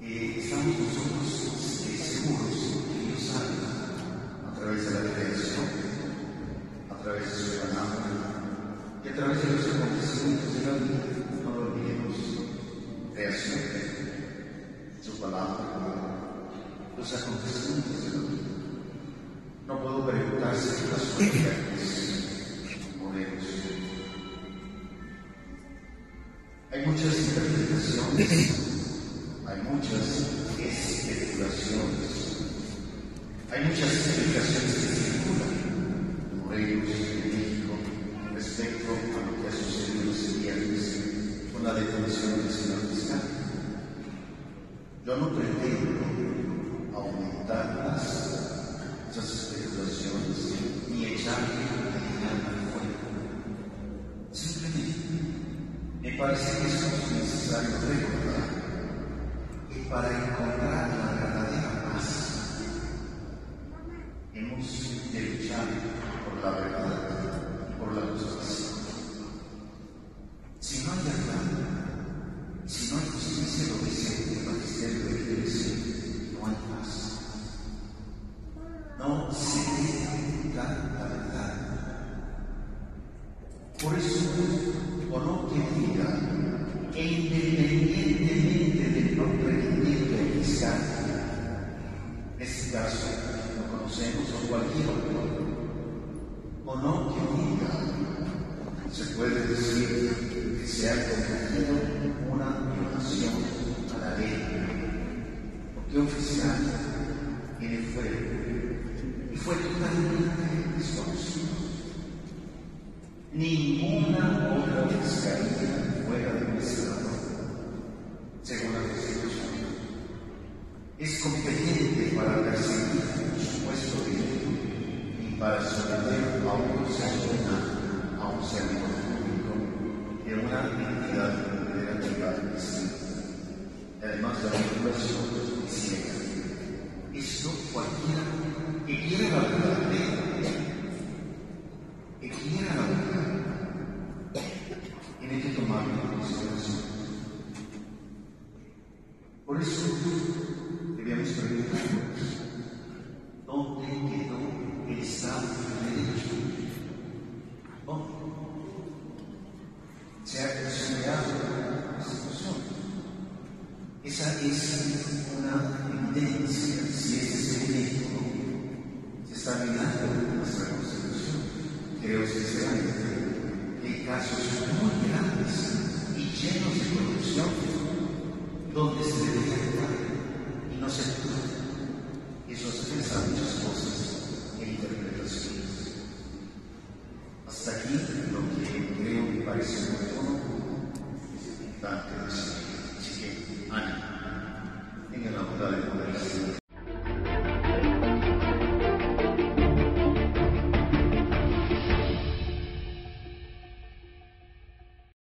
estamos nosotros seguros que Dios sabe, a través de la creación, a través de su palabra y a través de los acontecimientos de la vida. No lo olvidemos. Creación, su palabra, los acontecimientos de la vida. No puedo preguntarse qué pasó en modelos. Hay muchas interpretaciones, hay muchas especulaciones, hay muchas explicaciones que circulan en Morelos, en México, respecto a lo que ha sucedido ese viernes con la detención del señor fiscal. Yo no pretendo aumentar esas especulaciones ni echarle leña al fuego. Simplemente me parece que es necesario recordar que para encontrar la verdadera paz hemos de luchar por la verdad y por la justicia. Si no hay verdad, si no hay justicia, lo dice el magisterio de la Iglesia, no hay paz. No se debe ocultar la verdad. Por eso, o no que diga que independientemente del nombre que tenga el fiscal, en este caso lo conocemos o cualquier otro, o no que diga, se puede decir que se ha cometido una violación a la ley, porque un fiscal viene fuera y fue totalmente desconocido. Ninguna otra fiscalía fuera de nuestra norma, según la Constitución, es competente para perseguir un supuesto delito y para someter a un proceso penal a un servidor público de una entidad federativa distinta. Además, la vinculación quisiera. Esto cualquiera que quiera la verdad, que quiera la verdad, tiene que tomarlo en consideración. Por eso debíamos preguntarnos, ¿dónde quedó el Estado de Derecho? ¿Dónde? Se ha considerado la Constitución. Esa es una evidencia, si ese es el México, se está mirando nuestra Constitución. Creo sinceramente que hay casos muy grandes y llenos de corrupción donde se debe actuar y no se